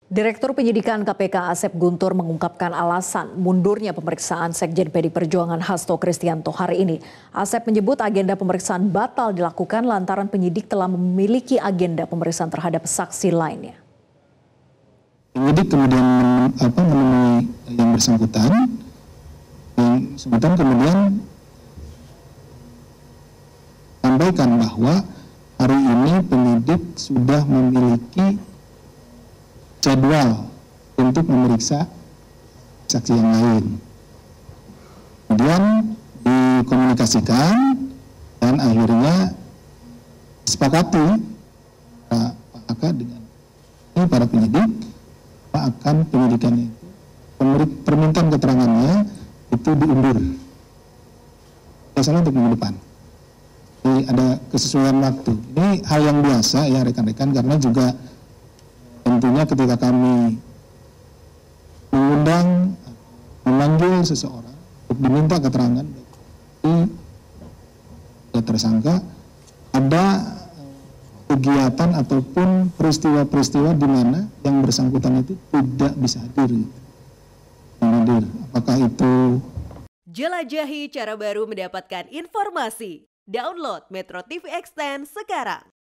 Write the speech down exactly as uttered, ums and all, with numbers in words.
Direktur Penyidikan K P K Asep Guntur mengungkapkan alasan mundurnya pemeriksaan Sekjen P D I Perjuangan Hasto Kristianto hari ini. Asep menyebut agenda pemeriksaan batal dilakukan lantaran penyidik telah memiliki agenda pemeriksaan terhadap saksi lainnya. Penyidik kemudian apa, menemui yang bersangkutan, yang bersangkutan kemudian sampaikan bahwa hari ini penyidik sudah memiliki jadwal untuk memeriksa saksi yang lain. Kemudian dikomunikasikan dan akhirnya disepakati Pak Aka dengan ini para penyidik akan penyidikannya itu permintaan keterangannya itu diundur. Biasanya untuk minggu depan. Jadi ada kesesuaian waktu. Ini hal yang biasa ya rekan-rekan, karena juga tentunya ketika kami mengundang, memanggil seseorang untuk diminta keterangan dari tersangka, ada kegiatan ataupun peristiwa-peristiwa di mana yang bersangkutan itu tidak bisa hadir. Hadir. Apakah itu? Jelajahi cara baru mendapatkan informasi. Download Metro T V Extend sekarang.